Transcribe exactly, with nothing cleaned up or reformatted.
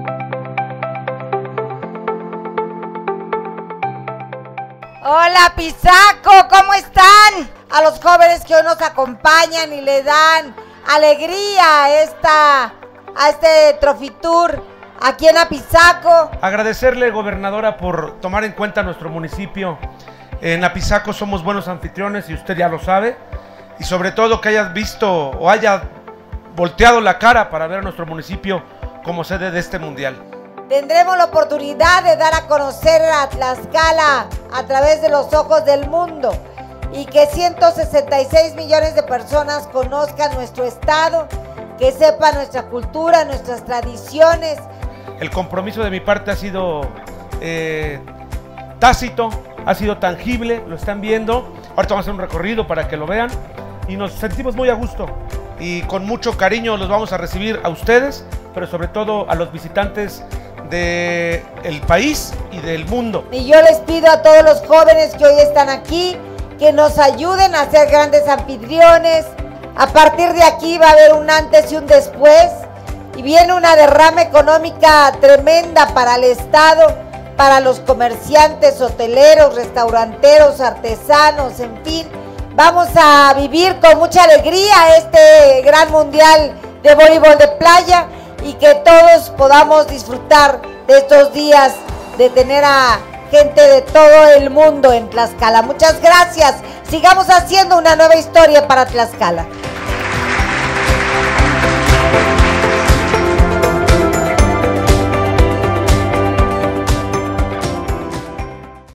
Hola Pisaco, ¿cómo están? A los jóvenes que hoy nos acompañan y le dan alegría a, esta, a este Trophy-Tour aquí en Apizaco. Agradecerle, gobernadora, por tomar en cuenta nuestro municipio. En Apizaco somos buenos anfitriones y usted ya lo sabe. Y sobre todo que hayas visto o haya volteado la cara para ver a nuestro municipio como sede de este mundial. Tendremos la oportunidad de dar a conocer a Tlaxcala a través de los ojos del mundo y que ciento sesenta y seis millones de personas conozcan nuestro estado, que sepan nuestra cultura, nuestras tradiciones. El compromiso de mi parte ha sido eh, tácito, ha sido tangible, lo están viendo. Ahorita vamos a hacer un recorrido para que lo vean y nos sentimos muy a gusto y con mucho cariño los vamos a recibir a ustedes, pero sobre todo a los visitantes del país y del mundo. Y yo les pido a todos los jóvenes que hoy están aquí que nos ayuden a ser grandes anfitriones. A partir de aquí va a haber un antes y un después y viene una derrama económica tremenda para el estado, para los comerciantes, hoteleros, restauranteros, artesanos, en fin. Vamos a vivir con mucha alegría este gran mundial de voleibol de playa y que todos podamos disfrutar de estos días, de tener a gente de todo el mundo en Tlaxcala. Muchas gracias. Sigamos haciendo una nueva historia para Tlaxcala.